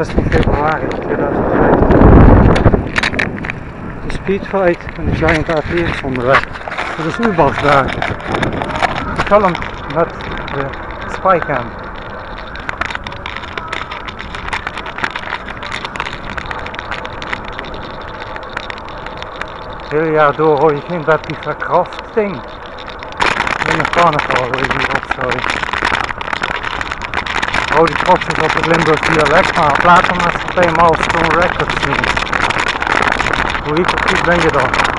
16 februari 2015. De Speedfight en de Giant AT is onderweg. Dat is U-Bas daar. Gefilmd met de Spycam. Het hele jaar door hoor je geen Betty verkrachting. In een carnaval wil je hier opzoien. Oh, die trotjes op het Limburg dialect, maar platenmaatschappij Milestone Records zien. Hoe goed ben je dan?